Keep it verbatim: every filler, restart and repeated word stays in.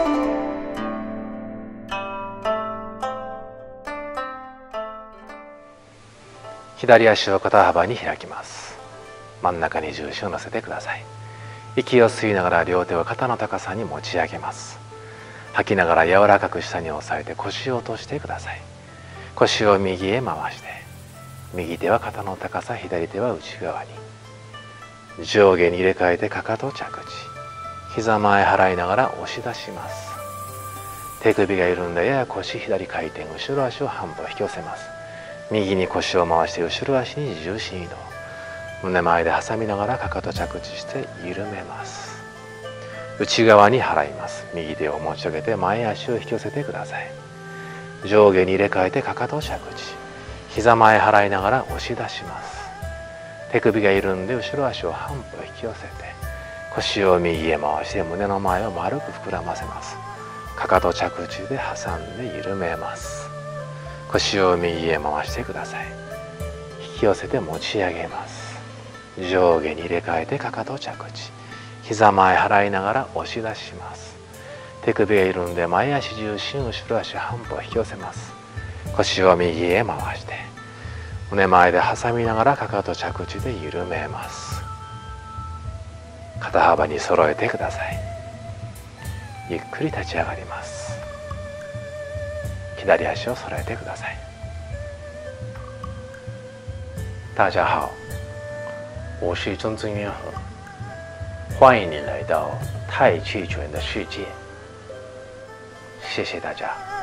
左足を肩幅に開きます。真ん中に重心を乗せてください。息を吸いながら両手を肩の高さに持ち上げます。吐きながら柔らかく下に押さえて腰を落としてください。腰を右へ回して、右手は肩の高さ、左手は内側に。上下に入れ替えてかかと着地。膝前払いながら押し出します。手首が緩んでやや腰左回転、後ろ足を半歩引き寄せます。右に腰を回して後ろ足に重心移動。胸前で挟みながらかかと着地して緩めます。内側に払います。右手を持ち上げて前足を引き寄せてください。上下に入れ替えてかかと着地。膝前払いながら押し出します。手首が緩んで後ろ足を半歩引き寄せて腰を右へ回して胸の前を丸く膨らませます。かかと着地で挟んで緩めます。腰を右へ回してください。引き寄せて持ち上げます。上下に入れ替えてかかと着地。膝前払いながら押し出します。手首が緩んで前足重心、後ろ足半歩引き寄せます。腰を右へ回して胸前で挟みながらかかと着地で緩めます。肩幅に揃えてください。ゆっくり立ち上がります。左足を揃えてください。 大家好，我是曾曾渊和，欢迎你来到太极拳的世界。谢谢大家。